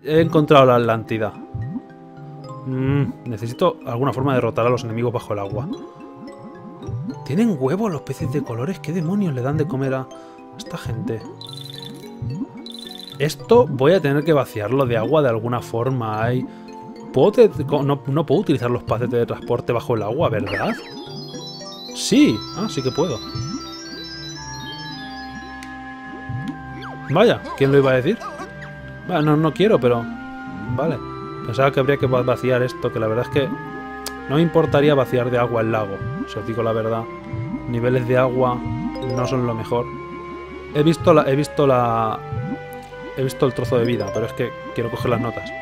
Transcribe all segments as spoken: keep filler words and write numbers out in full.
He encontrado la Atlántida. Mm, necesito alguna forma de derrotar a los enemigos bajo el agua. ¿Tienen huevos los peces de colores? ¿Qué demonios le dan de comer a esta gente? Esto voy a tener que vaciarlo de agua de alguna forma. Hay... ¿Puedo no, no puedo utilizar los pases de transporte bajo el agua, ¿verdad? Sí. Ah, sí que puedo. Vaya, ¿quién lo iba a decir? Bueno, no, no quiero, pero... Vale. Pensaba que habría que vaciar esto, que la verdad es que... No me importaría vaciar de agua el lago, si os digo la verdad. Niveles de agua no son lo mejor. He visto la... He visto la... He visto el trozo de vida, pero es que quiero coger las notas.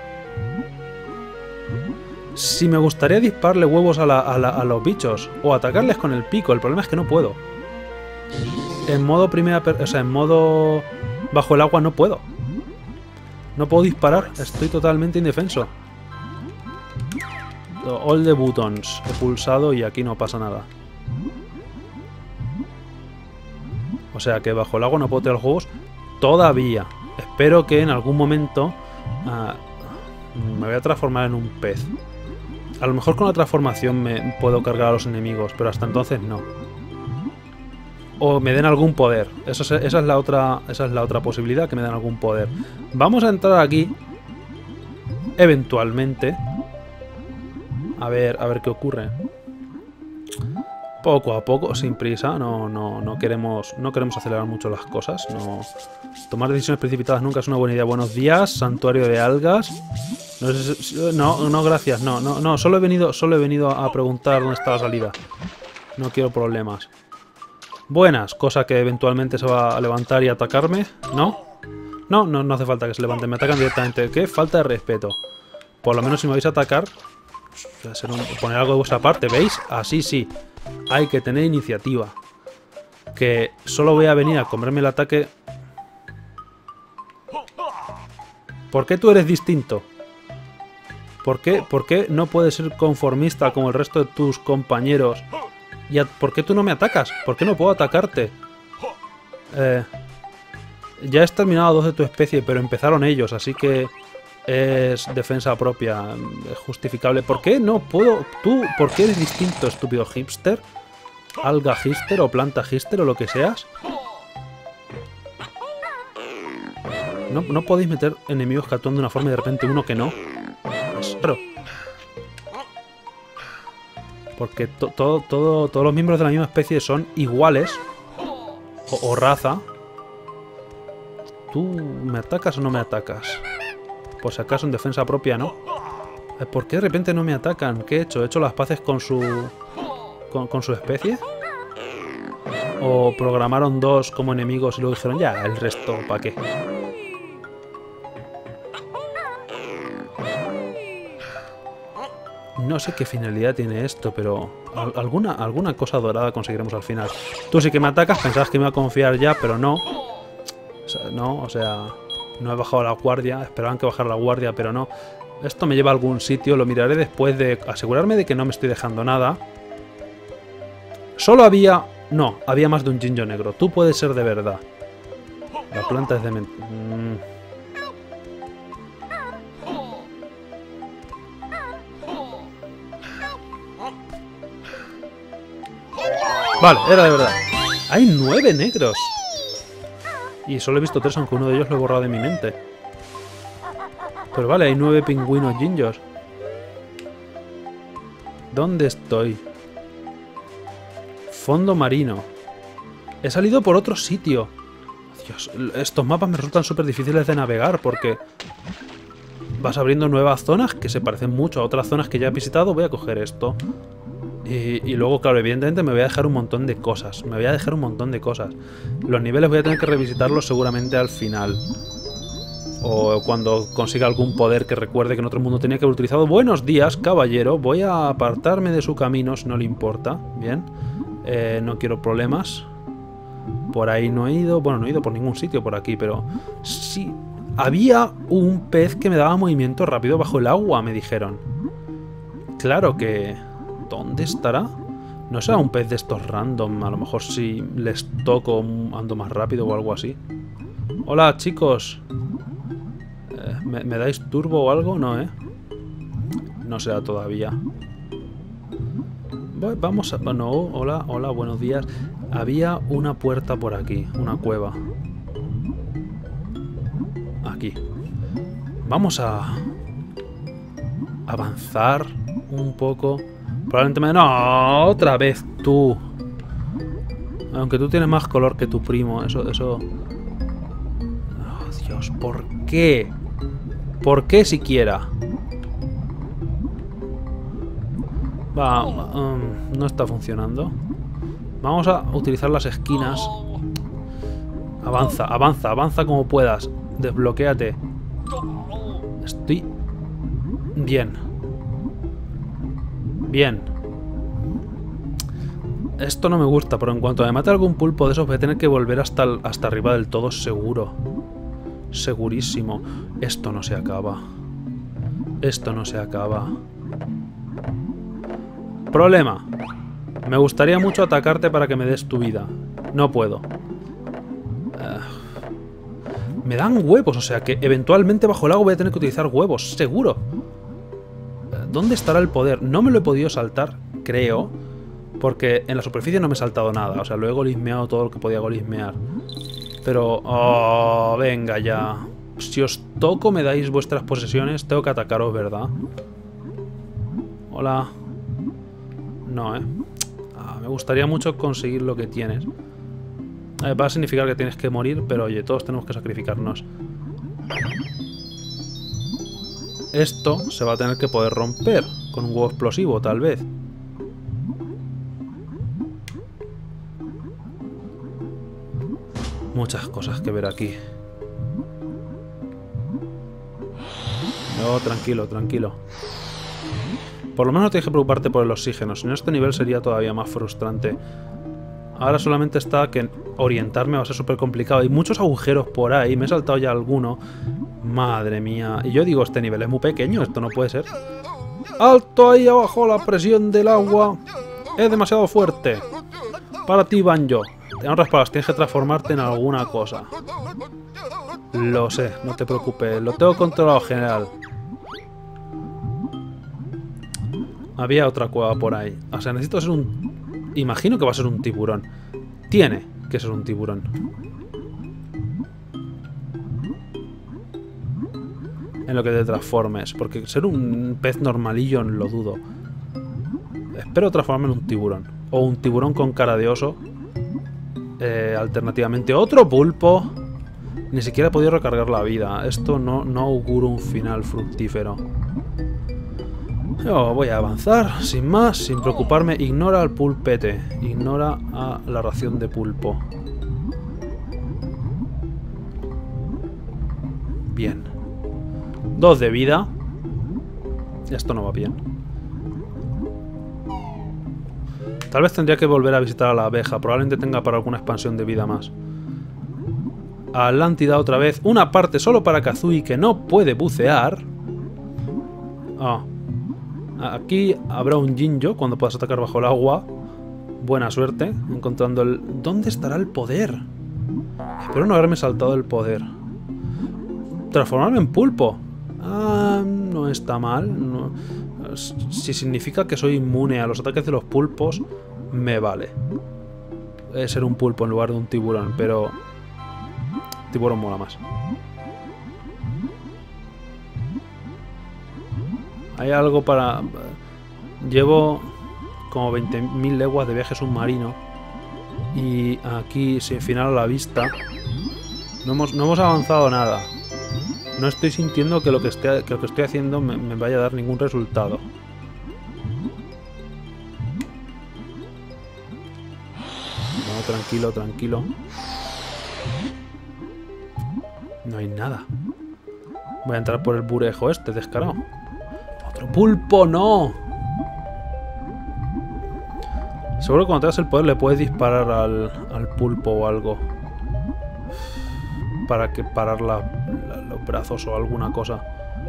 Si me gustaría dispararle huevos a, la, a, la, a los bichos o atacarles con el pico, el problema es que no puedo. En modo primera... O sea, en modo... Bajo el agua no puedo. No puedo disparar, estoy totalmente indefenso. All the buttons. He pulsado y aquí no pasa nada. O sea que bajo el agua no puedo tirar los huevos todavía. Espero que en algún momento uh, me voy a transformar en un pez. A lo mejor con la transformación me puedo cargar a los enemigos, pero hasta entonces no. O me den algún poder. Eso es, esa, es la otra, esa es la otra posibilidad, que me den algún poder. Vamos a entrar aquí. Eventualmente. A ver, a ver qué ocurre. Poco a poco, sin prisa. No, no, no queremos, no queremos acelerar mucho las cosas. No. Tomar decisiones precipitadas nunca es una buena idea. Buenos días, santuario de algas. No, no, no gracias. No, no, no. Solo he venido, solo he venido a preguntar dónde está la salida. No quiero problemas. Buenas, cosa que eventualmente se va a levantar y atacarme. ¿No? No, no, no hace falta que se levanten. Me atacan directamente. ¿Qué? Falta de respeto. Por lo menos si me vais a atacar, poner algo de vuestra parte, ¿veis? Así sí. Hay que tener iniciativa. Que solo voy a venir a comerme el ataque. ¿Por qué tú eres distinto? ¿Por qué, por qué no puedes ser conformista como el resto de tus compañeros? ¿Y a, por qué tú no me atacas? ¿Por qué no puedo atacarte? Eh, ya he exterminado a dos de tu especie, pero empezaron ellos, así que es defensa propia, es justificable. ¿Por qué no puedo? ¿Tú por qué eres distinto, estúpido hipster? ¿Alga hipster o planta hipster o lo que seas? No, no podéis meter enemigos que actúan de una forma y de repente uno que no. Es raro. Porque to, todo, todo, todos los miembros de la misma especie son iguales. O, o raza. ¿Tú me atacas o no me atacas? Por si acaso en defensa propia, ¿no? ¿Por qué de repente no me atacan? ¿Qué he hecho? ¿He hecho las paces con su... con, con su especie? ¿O programaron dos como enemigos y luego dijeron, ya, el resto, ¿para qué? No sé qué finalidad tiene esto, pero alguna, alguna cosa dorada conseguiremos al final. Tú sí que me atacas, pensabas que me iba a confiar ya, pero no. O sea, no, o sea, no he bajado la guardia, esperaban que bajara la guardia, pero no. Esto me lleva a algún sitio, lo miraré después de asegurarme de que no me estoy dejando nada. Solo había... No, había más de un Jinjo negro. Tú puedes ser de verdad. La planta es de... Mm. Vale, era de verdad. Hay nueve negros. Y solo he visto tres, aunque uno de ellos lo he borrado de mi mente. Pero vale, hay nueve pingüinos Jinjos. ¿Dónde estoy? Fondo marino. He salido por otro sitio. Dios, estos mapas me resultan súper difíciles de navegar porque vas abriendo nuevas zonas que se parecen mucho a otras zonas que ya he visitado. Voy a coger esto. Y, y luego, claro, evidentemente me voy a dejar un montón de cosas. Me voy a dejar un montón de cosas. Los niveles voy a tener que revisitarlos seguramente al final. O cuando consiga algún poder que recuerde que en otro mundo tenía que haber utilizado. Buenos días, caballero. Voy a apartarme de su camino, si no le importa. Bien. Eh, no quiero problemas. Por ahí no he ido. Bueno, no he ido por ningún sitio por aquí, pero... Sí. Había un pez que me daba movimiento rápido bajo el agua, me dijeron. Claro que... ¿Dónde estará? No será un pez de estos random. A lo mejor si les toco ando más rápido o algo así. Hola, chicos. Eh, ¿Me, ¿Me dais turbo o algo? No, ¿eh? No será todavía. Vamos a... No, hola, hola, buenos días. Había una puerta por aquí, una cueva. Aquí. Vamos a... avanzar un poco. Probablemente me... ¡No! ¡Otra vez tú! Aunque tú tienes más color que tu primo. Eso... eso... Oh, Dios, ¿por qué? ¿Por qué siquiera? Va, um, no está funcionando. Vamos a utilizar las esquinas. Avanza, avanza, avanza como puedas. Desbloquéate. Estoy... Bien. Bien. Esto no me gusta, pero en cuanto me mate algún pulpo de esos voy a tener que volver hasta, el, hasta arriba del todo seguro. Segurísimo. Esto no se acaba. Esto no se acaba. Problema. Me gustaría mucho atacarte para que me des tu vida. No puedo. Uh, me dan huevos, o sea que eventualmente bajo el agua voy a tener que utilizar huevos, seguro. Uh, ¿Dónde estará el poder? No me lo he podido saltar, creo. Porque en la superficie no me he saltado nada. O sea, lo he golismeado todo lo que podía golismear. Pero... Oh, venga ya. Si os toco me dais vuestras posesiones, tengo que atacaros, ¿verdad? Hola. No, ¿eh? Ah, me gustaría mucho conseguir lo que tienes. Eh, va a significar que tienes que morir, pero oye, todos tenemos que sacrificarnos. Esto se va a tener que poder romper con un huevo explosivo, tal vez. Muchas cosas que ver aquí. No, tranquilo, tranquilo. Por lo menos no tienes que preocuparte por el oxígeno, si no este nivel sería todavía más frustrante. Ahora solamente está que orientarme va a ser súper complicado. Hay muchos agujeros por ahí, me he saltado ya alguno. Madre mía. Y yo digo, este nivel es muy pequeño, esto no puede ser. ¡Alto ahí abajo! La presión del agua es demasiado fuerte. Para ti, Banjo. En otras palabras, tienes que transformarte en alguna cosa. Lo sé, no te preocupes. Lo tengo controlado, general. Había otra cueva por ahí. O sea, necesito ser un... Imagino que va a ser un tiburón. Tiene que ser un tiburón. En lo que te transformes. Porque ser un pez normalillo lo dudo. Espero transformarme en un tiburón. O un tiburón con cara de oso. Eh, alternativamente otro pulpo. Ni siquiera he podido recargar la vida. Esto no, no auguro un final fructífero. Yo voy a avanzar, sin más, sin preocuparme. Ignora al pulpete. Ignora a la ración de pulpo. Bien. Dos de vida. Esto no va bien. Tal vez tendría que volver a visitar a la abeja. Probablemente tenga para alguna expansión de vida más. Atlántida otra vez. Una parte solo para Kazooie que no puede bucear. Ah. Aquí habrá un Jinjo cuando puedas atacar bajo el agua. Buena suerte. Encontrando el... ¿Dónde estará el poder? Espero no haberme saltado el poder. Transformarme en pulpo. Ah, no está mal. No. Si significa que soy inmune a los ataques de los pulpos, me vale. Es ser un pulpo en lugar de un tiburón, pero... tiburón mola más. Hay algo para... Llevo como veinte mil leguas de viaje submarino. Y aquí, sin final a la vista, no hemos, no hemos avanzado nada. No estoy sintiendo que lo que, esté, que lo que estoy haciendo me, me vaya a dar ningún resultado. No, tranquilo, tranquilo. No hay nada. Voy a entrar por el burejo este, descarado. ¡Otro pulpo, no! Seguro que cuando tengas el poder le puedes disparar al, al pulpo o algo. Para que parar la, la, los brazos o alguna cosa.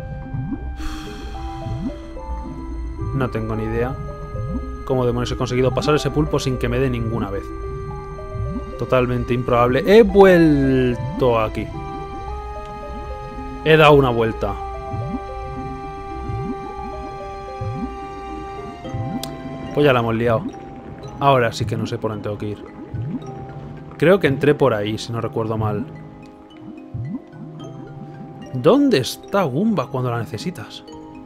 No tengo ni idea cómo demonios he conseguido pasar ese pulpo sin que me dé ninguna vez. Totalmente improbable. He vuelto aquí. He dado una vuelta. Pues ya la hemos liado. Ahora sí que no sé por dónde tengo que ir. Creo que entré por ahí, si no recuerdo mal. ¿Dónde está Goomba cuando la necesitas?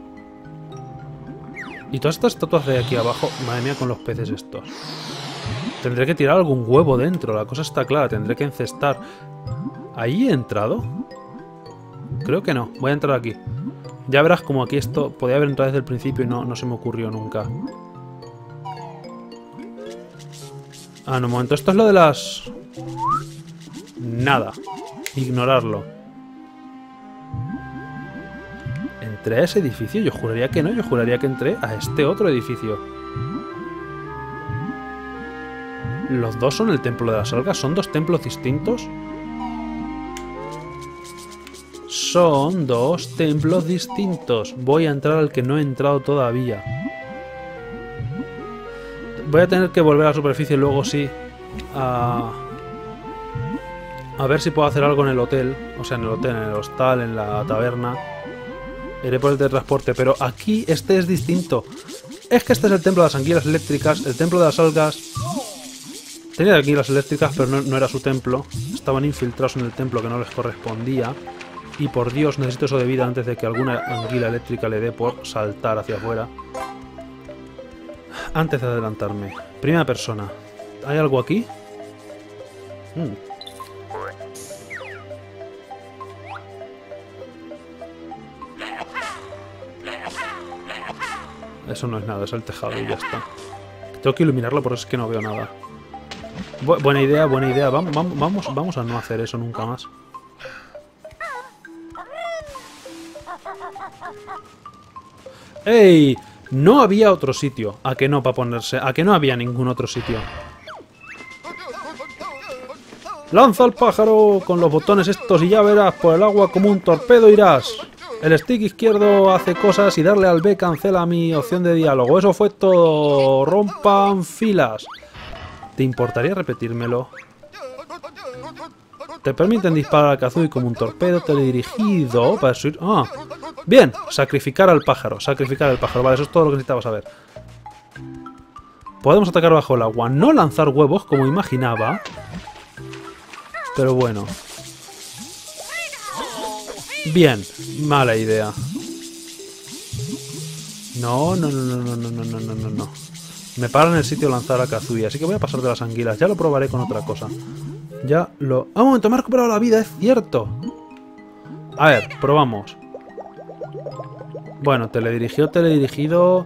Y todas estas estatuas de aquí abajo, madre mía, con los peces estos. Tendré que tirar algún huevo dentro, la cosa está clara, tendré que encestar. ¿Ahí he entrado? Creo que no, voy a entrar aquí. Ya verás como aquí esto podía haber entrado desde el principio y no, no se me ocurrió nunca. Ah, no, un momento, esto es lo de las... Nada. Ignorarlo. ¿Entré a ese edificio? Yo juraría que no, yo juraría que entré a este otro edificio. ¿Los dos son el templo de las algas? ¿Son dos templos distintos? Son dos templos distintos. Voy a entrar al que no he entrado todavía. Voy a tener que volver a la superficie luego sí. A... a ver si puedo hacer algo en el hotel. O sea, en el hotel, en el hostal, en la taberna. Iré por el de transporte, pero aquí este es distinto. Es que este es el templo de las anguilas eléctricas, el templo de las algas. Tenía anguilas eléctricas, pero no, no era su templo. Estaban infiltrados en el templo que no les correspondía. Y por Dios, necesito eso de vida antes de que alguna anguila eléctrica le dé por saltar hacia afuera. Antes de adelantarme. Primera persona. ¿Hay algo aquí? Hmm. Eso no es nada, es el tejado y ya está. Tengo que iluminarlo, por eso es que no veo nada. Bu buena idea, buena idea. Vamos, vamos, vamos a no hacer eso nunca más. ¡Ey! No había otro sitio. ¿A que no para ponerse? ¿A que no había ningún otro sitio? ¡Lanza al pájaro con los botones estos y ya verás! Por el agua como un torpedo irás. El stick izquierdo hace cosas y darle al B cancela mi opción de diálogo. Eso fue todo. Rompan filas. ¿Te importaría repetírmelo? Te permiten disparar al Kazooie como un torpedo teledirigido para subir... Ah, bien. Sacrificar al pájaro. Sacrificar al pájaro. Vale, eso es todo lo que necesitaba saber. Podemos atacar bajo el agua. No lanzar huevos como imaginaba. Pero bueno. Bien, mala idea. No, no, no, no, no, no, no, no, no, no. Me para en el sitio lanzar a Kazooie, así que voy a pasar de las anguilas. Ya lo probaré con otra cosa. Ya lo... ¡Ah, un momento! Me ha recuperado la vida, es cierto. A ver, probamos. Bueno, teledirigido, teledirigido...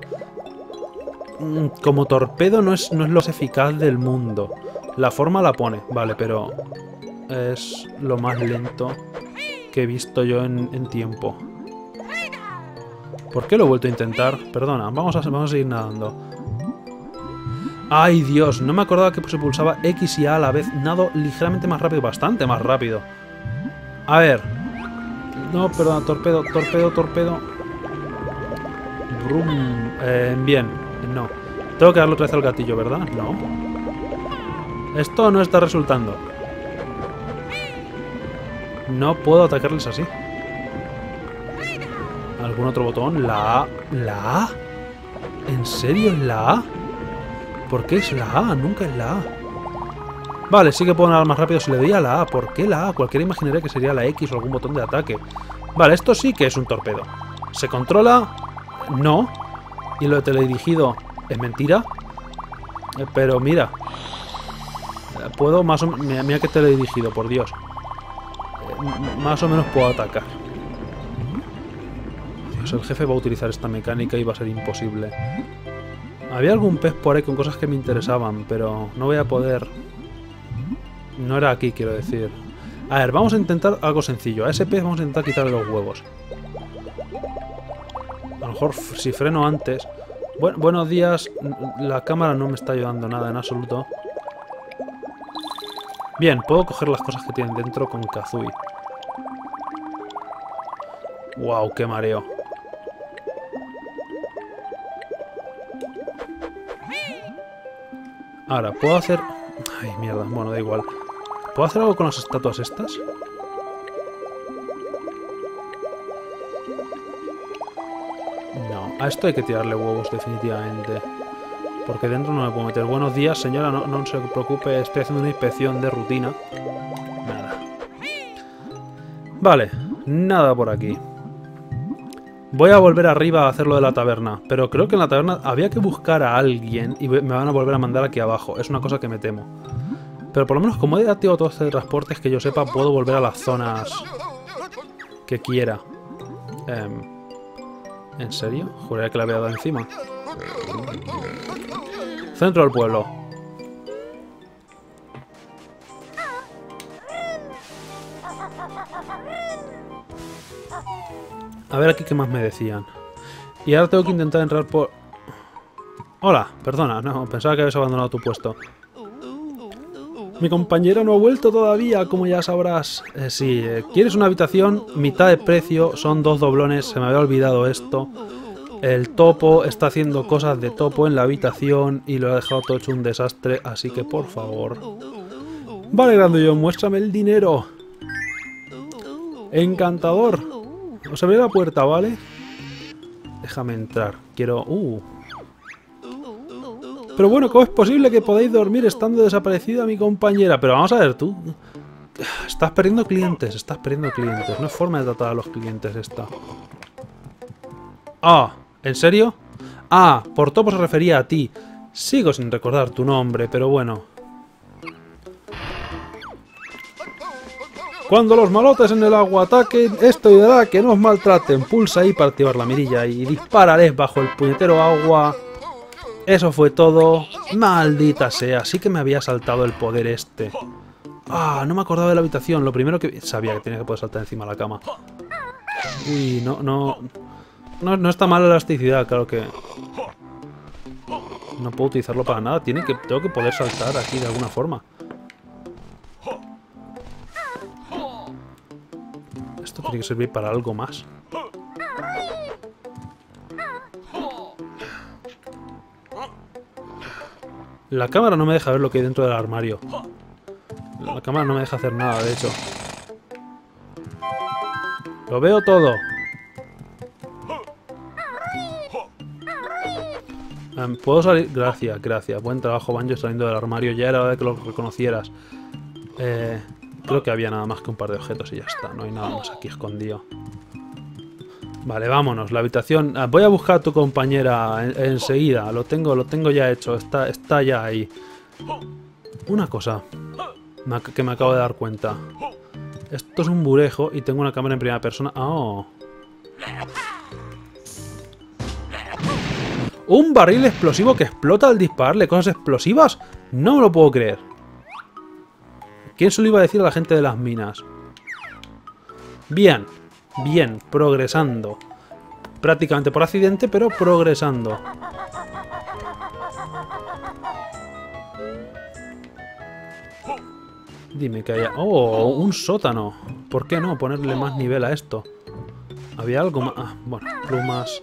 Como torpedo no es, no es lo más eficaz del mundo. La forma la pone, vale, pero... Es lo más lento que he visto yo en, en tiempo. ¿Por qué lo he vuelto a intentar? Perdona, vamos a, vamos a seguir nadando. ¡Ay, Dios! No me acordaba que se pulsaba X y A a la vez. Nado ligeramente más rápido, bastante más rápido. A ver. No, perdona, torpedo, torpedo, torpedo. Brum. Eh, bien, no. Tengo que darle otra vez al gatillo, ¿verdad? No. Esto no está resultando. No puedo atacarles así. ¿Algún otro botón? La A. ¿La A? ¿En serio es la A? ¿Por qué es la A? Nunca es la A. Vale, sí que puedo nadar más rápido si le doy a la A. ¿Por qué la A? Cualquiera imaginaría que sería la X o algún botón de ataque. Vale, esto sí que es un torpedo. ¿Se controla? No. ¿Y lo de teledirigido es mentira? Eh, pero mira. Puedo más o menos... Mira que teledirigido, por Dios. Más o menos puedo atacar. Dios, el jefe va a utilizar esta mecánica y va a ser imposible. Había algún pez por ahí con cosas que me interesaban, pero no voy a poder... No era aquí, quiero decir. A ver, vamos a intentar algo sencillo. A ese pez vamos a intentar quitarle los huevos. A lo mejor si freno antes... Bueno, buenos días. La cámara no me está ayudando nada en absoluto. Bien, puedo coger las cosas que tienen dentro con Kazooie. Wow, qué mareo. Ahora, ¿puedo hacer...? Ay, mierda, bueno, da igual. ¿Puedo hacer algo con las estatuas estas? No, a esto hay que tirarle huevos definitivamente. Porque dentro no me puedo meter. Buenos días, señora, no, no se preocupe, estoy haciendo una inspección de rutina. Nada. Vale, nada por aquí. Voy a volver arriba a hacer lo de la taberna. Pero creo que en la taberna había que buscar a alguien y me van a volver a mandar aquí abajo. Es una cosa que me temo. Pero por lo menos como he activado todo este transporte, es que yo sepa, puedo volver a las zonas que quiera. Eh, ¿En serio? Juraría que la había dado encima. Centro del pueblo. A ver aquí qué más me decían. Y ahora tengo que intentar entrar por... Hola, perdona, no, pensaba que habías abandonado tu puesto. Mi compañera no ha vuelto todavía, como ya sabrás. Eh, sí, eh, ¿quieres una habitación? Mitad de precio, son dos doblones, se me había olvidado esto. El topo está haciendo cosas de topo en la habitación y lo ha dejado todo hecho un desastre, así que por favor. Vale, Grandullón, muéstrame el dinero. Encantador. Os abriré la puerta, ¿vale? Déjame entrar. Quiero... Uh. Pero bueno, ¿cómo es posible que podáis dormir estando desaparecida mi compañera? Pero vamos a ver, tú... Estás perdiendo clientes, estás perdiendo clientes. No es forma de tratar a los clientes esta. Ah, ¿en serio? Ah, por topo se refería a ti. Sigo sin recordar tu nombre, pero bueno. Cuando los malotes en el agua ataquen, esto ayudará a que no os maltraten. Pulsa ahí para activar la mirilla y dispárales bajo el puñetero agua. Eso fue todo. Maldita sea, sí que me había saltado el poder este. Ah, no me acordaba de la habitación. Lo primero que... Sabía que tenía que poder saltar encima de la cama. Uy, no, no... No, no está mal la elasticidad, claro que... No puedo utilizarlo para nada. Tiene que, tengo que poder saltar aquí de alguna forma. Esto tiene que servir para algo más. La cámara no me deja ver lo que hay dentro del armario. La cámara no me deja hacer nada, de hecho. Lo veo todo. Um, ¿Puedo salir? Gracias, gracias. Buen trabajo, Banjo, saliendo del armario. Ya era hora de que lo reconocieras. Eh, creo que había nada más que un par de objetos y ya está. No hay nada más aquí escondido. Vale, vámonos. La habitación... Ah, voy a buscar a tu compañera en, enseguida. Lo tengo, lo tengo ya hecho. Está, está ya ahí. Una cosa que me acabo de dar cuenta. Esto es un burejo y tengo una cámara en primera persona. ¡Oh! ¿Un barril explosivo que explota al dispararle cosas explosivas? No me lo puedo creer. ¿Quién se lo iba a decir a la gente de las minas? Bien, bien, progresando. Prácticamente por accidente, pero progresando. Dime que haya... ¡Oh! Un sótano. ¿Por qué no ponerle más nivel a esto? Había algo más... Ah, bueno, plumas...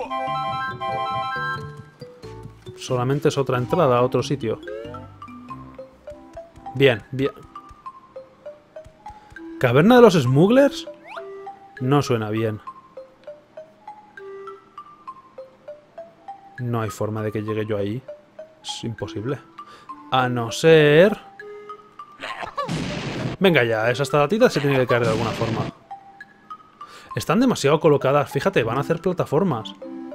Solamente es otra entrada a otro sitio. Bien, bien. ¿Caverna de los Smugglers? No suena bien. No hay forma de que llegue yo ahí. Es imposible. A no ser... Venga ya, esas taratitas se tienen que caer de alguna forma. Están demasiado colocadas. Fíjate, van a hacer plataformas.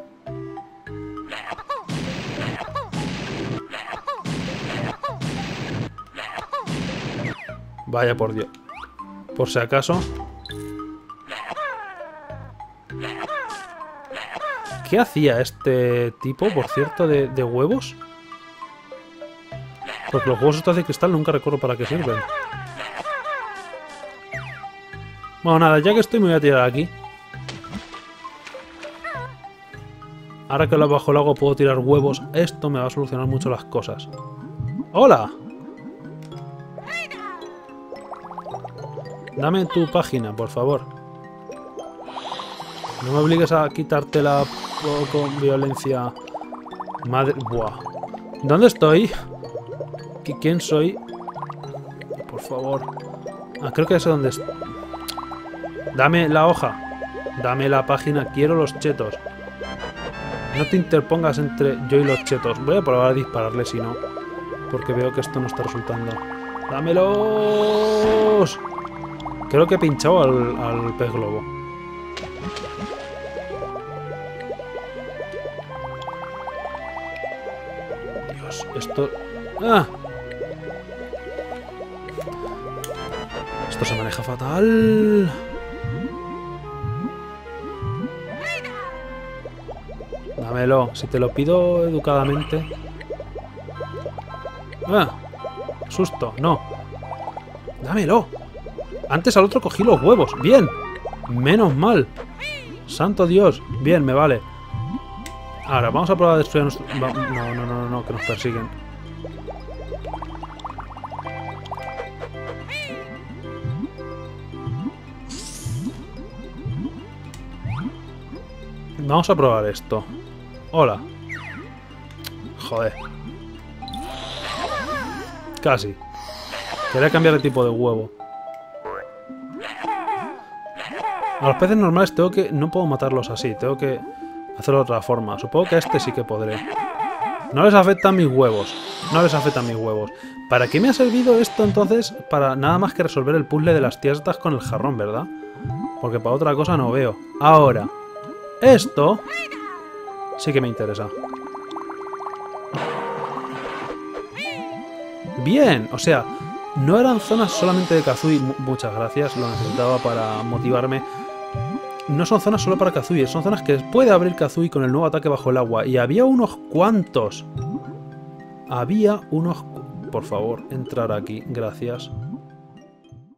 Vaya por Dios. Por si acaso. ¿Qué hacía este tipo, por cierto, de, de huevos? Porque los huevos estos de cristal nunca recuerdo para qué sirven. Bueno, nada, ya que estoy me voy a tirar aquí. Ahora que lo bajo el agua puedo tirar huevos. Esto me va a solucionar mucho las cosas. ¡Hola! Dame tu página, por favor. No me obligues a quitártela con violencia. Madre... Buah. ¿Dónde estoy? ¿Quién soy? Por favor. Ah, creo que sé dónde estoy. Dame la hoja. Dame la página. Quiero los chetos. No te interpongas entre yo y los chetos. Voy a probar a dispararle si no. Porque veo que esto no está resultando. ¡Dámelos! Creo que he pinchado al, al pez globo. Dios, esto... ¡Ah! Esto se maneja fatal. Dámelo, si te lo pido educadamente. ¡Ah! Susto, no. Dámelo. Antes al otro cogí los huevos. Bien. Menos mal. Santo Dios. Bien, me vale. Ahora, vamos a probar a destruir a nuestro... No, no, no, no, no, que nos persiguen. Vamos a probar esto. Hola. Joder. Casi. Quería cambiar el tipo de huevo. A los peces normales tengo que... No puedo matarlos así. Tengo que hacerlo de otra forma. Supongo que a este sí que podré. No les afectan mis huevos. No les afectan mis huevos. ¿Para qué me ha servido esto entonces? Para nada más que resolver el puzzle de las tiestas con el jarrón, ¿verdad? Porque para otra cosa no veo. Ahora. Esto... sí que me interesa. Bien, o sea, no eran zonas solamente de Kazooie. Muchas gracias, lo necesitaba para motivarme. No son zonas solo para Kazooie, son zonas que puede abrir Kazooie con el nuevo ataque bajo el agua. Y había unos cuantos. Había unos... Por favor, entrar aquí, gracias.